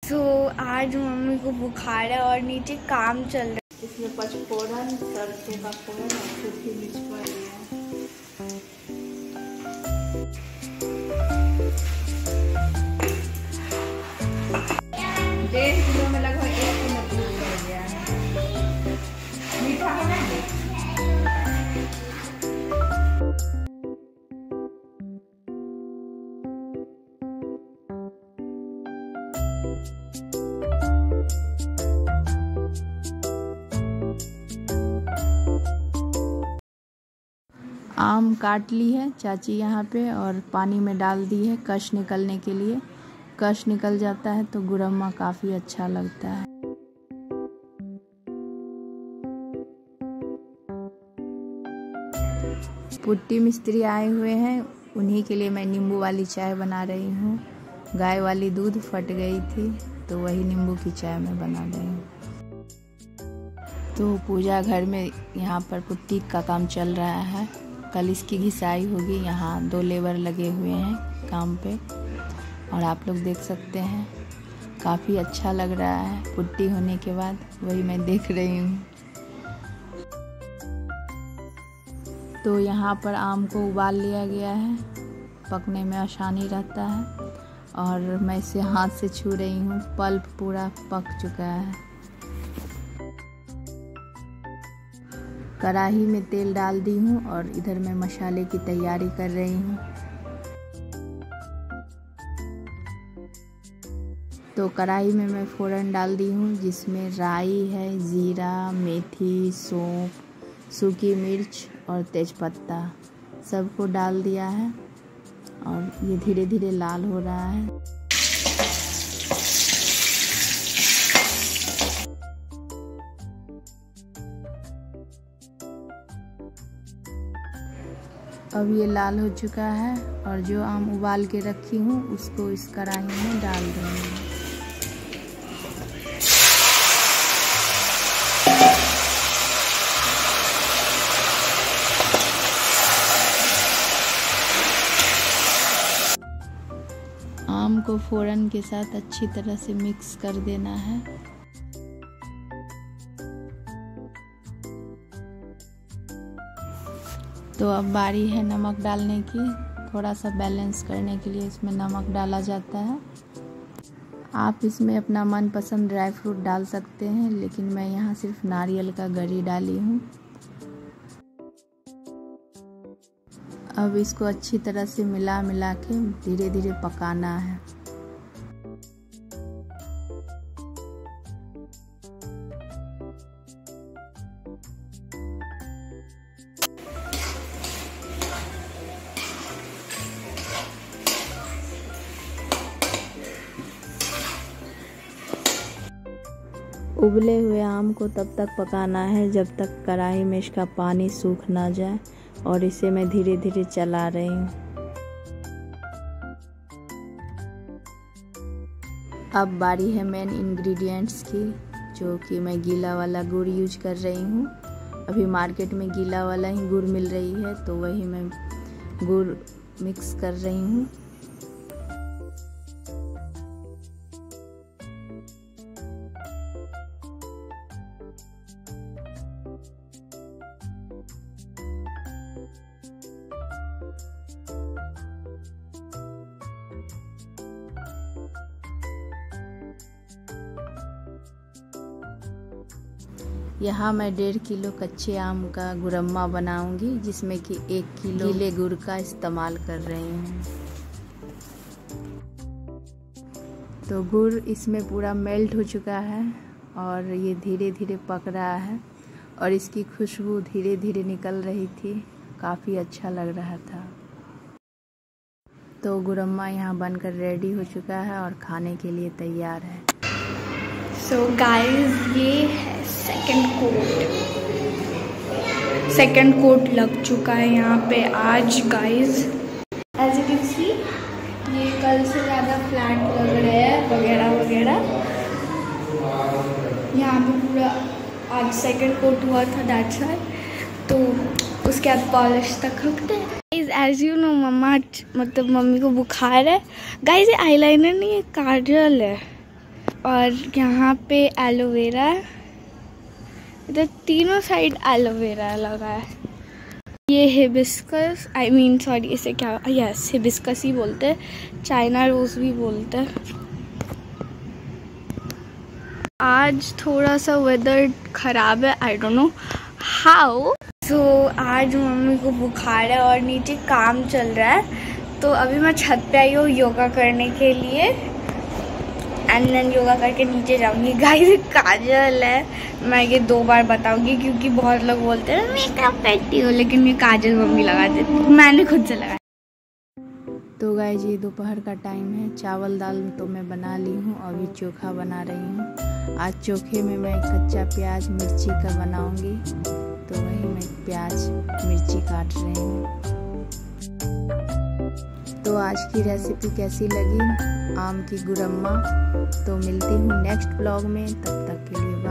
आज मम्मी को बुखार है और नीचे काम चल रहा है। इसमें पचफोरन, सरसों का फोरन और सूखी मिर्च पड़ गया है। 1.5 किलो में लगभग 1 किलो दूध पड़ गया है। मीठा बनाएंगे। आम काट ली है चाची यहाँ पे और पानी में डाल दी है कश निकलने के लिए। कश निकल जाता है तो गुरम्मा काफ़ी अच्छा लगता है। पुट्टी मिस्त्री आए हुए हैं, उन्हीं के लिए मैं नींबू वाली चाय बना रही हूँ। गाय वाली दूध फट गई थी तो वही नींबू की चाय मैं बना रही हूँ। तो पूजा घर में यहाँ पर पुट्टी का काम चल रहा है। कल इसकी घिसाई होगी। यहाँ 2 लेबर लगे हुए हैं काम पे और आप लोग देख सकते हैं काफ़ी अच्छा लग रहा है पुट्टी होने के बाद। वही मैं देख रही हूँ। तो यहाँ पर आम को उबाल लिया गया है, पकने में आसानी रहता है। और मैं इसे हाथ से छू रही हूँ, पल्प पूरा पक चुका है। कढ़ाई में तेल डाल दी हूँ और इधर मैं मसाले की तैयारी कर रही हूँ। तो कढ़ाई में मैं फोरन डाल दी हूँ, जिसमें राई है, जीरा, मेथी, सौंफ, सूखी मिर्च और तेजपत्ता सबको डाल दिया है और ये धीरे धीरे लाल हो रहा है। अब ये लाल हो चुका है और जो आम उबाल के रखी हूँ उसको इस कढ़ाई में डाल दूँगी। आम को फोरन के साथ अच्छी तरह से मिक्स कर देना है। तो अब बारी है नमक डालने की। थोड़ा सा बैलेंस करने के लिए इसमें नमक डाला जाता है। आप इसमें अपना मनपसंद ड्राई फ्रूट डाल सकते हैं, लेकिन मैं यहाँ सिर्फ नारियल का गरी डाली हूँ। अब इसको अच्छी तरह से मिला के धीरे धीरे पकाना है। उबले हुए आम को तब तक पकाना है जब तक कढ़ाई में इसका पानी सूख ना जाए और इसे मैं धीरे धीरे चला रही हूँ। अब बारी है मेन इंग्रेडिएंट्स की, जो कि मैं गीला वाला गुड़ यूज कर रही हूँ। अभी मार्केट में गीला वाला ही गुड़ मिल रही है तो वही मैं गुड़ मिक्स कर रही हूँ। यहाँ मैं 1.5 किलो कच्चे आम का गुरम्मा बनाऊंगी, जिसमें कि 1 किलो गीले गुड़ का इस्तेमाल कर रही हूँ। तो गुड़ इसमें पूरा मेल्ट हो चुका है और ये धीरे धीरे पक रहा है और इसकी खुशबू धीरे धीरे निकल रही थी। काफ़ी अच्छा लग रहा था। तो गुरम्मा यहाँ बनकर रेडी हो चुका है और खाने के लिए तैयार है। सो गाइस, ये है सेकंड कोट लग चुका है यहाँ पे आज guys. As you can see ये कल से ज़्यादा फ्लैट लग रहे हैं वगैरह वगैरह। यहाँ पे पूरा आज सेकंड कोट हुआ था, दैट्स व्हाई। तो उसके बाद पॉलिश तक रुकते हैं। एज यू नो मम्मा, मतलब मम्मी को बुखार है गाइस। ये आईलाइनर नहीं, ये काजल है। और यहाँ पे एलोवेरा है, इधर तीनों साइड एलोवेरा लगा है। ये हिबिस्कस, सॉरी इसे क्या, यस हिबिस्कस ही बोलते हैं, चाइना रोज भी बोलते हैं। आज थोड़ा सा वेदर ख़राब है, I don't know how. So आज मम्मी को बुखार है और नीचे काम चल रहा है, तो अभी मैं छत पे आई हूँ योगा करने के लिए, एंड देन योगा करके नीचे जाऊंगी। गाइस काजल है, मैं ये 2 बार बताऊंगी क्योंकि बहुत लोग बोलते हैं मेकअप करती हो, लेकिन ये काजल मम्मी लगा देती, मैंने खुद से लगाया। तो गाइस ये दोपहर का टाइम है, चावल दाल तो मैं बना ली हूँ, अभी चोखा बना रही हूँ। आज चोखे में मैं कच्चा प्याज मिर्ची का बनाऊंगी, तो वही मैं प्याज मिर्ची काट रही हूँ। तो आज की रेसिपी कैसी लगी आम की गुरम्मा, तो मिलती हूँ नेक्स्ट ब्लॉग में, तब तक के लिए